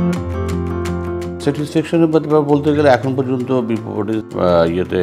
স্যাটিসফ্যাকশনের ব্যাপারে বলতে গেলে এখন পর্যন্ত বিপরীত ইয়েতে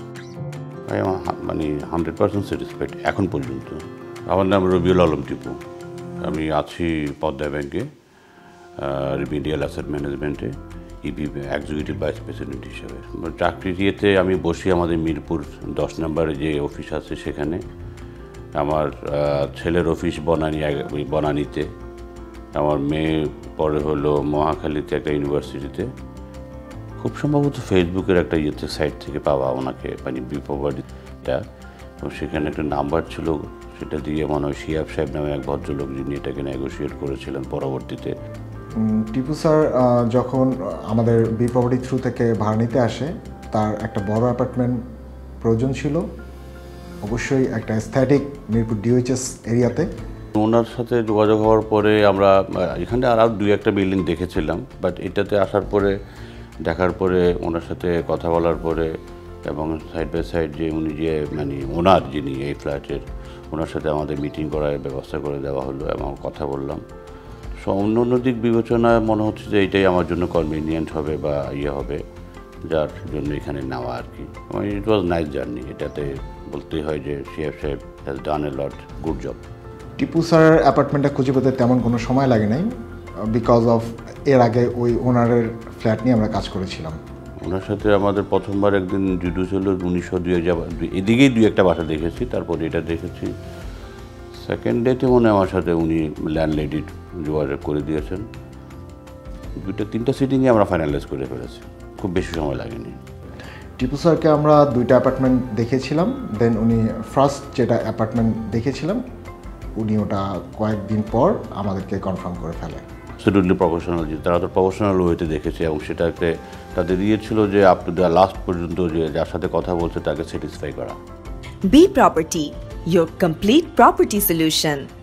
মানে 100% স্যাটিসফাইড এখন পর্যন্ত। আমার নাম রবিউল আলম টিপু, আমি আছি পদ্মা ব্যাংকে রিমিডিয়াল অ্যাসেট ম্যানেজমেন্টে ইপি এক্সিকিউটিভ ভাইস প্রেসিডেন্ট হিসেবে। চাকরির ইয়েতে আমি বসি আমাদের মিরপুর 10 নম্বরে যে অফিস আছে সেখানে। আমার ছেলের অফিস বনানীতে, আমার মেয়ে পরে হলো মহাখালীতে একটা ইউনিভার্সিটিতে। খুব সম্ভবত ফেসবুকের একটা ইয়েতে সাইট থেকে পাওয়া ওনাকে, মানে বিপ্রপার্টিটা, এবং সেখানে একটা নাম্বার ছিল, সেটা দিয়ে মনে হয় শিয়াব সাহেব নামে এক ভদ্রলোক যিনি এটাকে নেগোশিয়েট করেছিলেন পরবর্তীতে। টিপু স্যার যখন আমাদের বিপ্রপার্টি থ্রু থেকে ভাড়া নিতে আসে, তার একটা বড় অ্যাপার্টমেন্ট প্রয়োজন ছিল, অবশ্যই একটা অ্যাস্থেটিক মিরপুর ওএইচএস এরিয়াতে। ওনার সাথে যোগাযোগ হওয়ার পরে আমরা এখানে আরও 2-1টা বিল্ডিং দেখেছিলাম, বাট এটাতে আসার পরে দেখার পরে ওনার সাথে কথা বলার পরে এবং সাইড বাই সাইড যে উনি যে মানে ওনার যিনি এই ফ্ল্যাটের, ওনার সাথে আমাদের মিটিং করার ব্যবস্থা করে দেওয়া হলো এবং কথা বললাম। সো অন্য দিক বিবেচনায় মনে হচ্ছে যে এইটাই আমার জন্য কনভিনিয়েন্ট হবে বা হবে, যার জন্য এখানে নেওয়া আর কি। ইট ওয়াজ নাইস জার্নি, এটাতে বলতেই হয় যে Shihab Saheb has done a lot good job. Tipu স্যারের অ্যাপার্টমেন্টটা খুঁজে পেতে তেমন কোনো সময় লাগে নাই, বিকজ অফ এর আগে ওই ওনারের ফ্ল্যাট নিয়ে আমরা কাজ করেছিলাম। ওনার সাথে আমাদের প্রথমবার একদিন জুডুস হলো 1902 এদিকেই 2-1টা বাসা দেখেছি, তারপরে এটা দেখেছি। সেকেন্ড ডেতে মনে আমার সাথে উনি ল্যান্ডলেডির যোগাযোগ করে দিয়েছেন। 2-3টা সিটিংয়ে আমরা ফাইনালাইজ করে ফেলেছি, খুব বেশি সময় লাগেনি। টিপু স্যারকে আমরা 2টা অ্যাপার্টমেন্ট দেখেছিলাম, দেন উনি ফার্স্ট যেটা অ্যাপার্টমেন্ট দেখেছিলাম উনি ওটা কয়েকদিন পর আমাদেরকে কনফার্ম করে ফেলে। অ্যাবসলিউটলি প্রফেশনাল, যে তারা তো প্রফেশনাল ওয়েতে দেখেছে এবং সেটাকে তাদের ছিল যে আপ টু দ্য লাস্ট পর্যন্ত যে যার সাথে কথা বলছে তাকে স্যাটিসফাই করা। Bproperty, your complete property solution.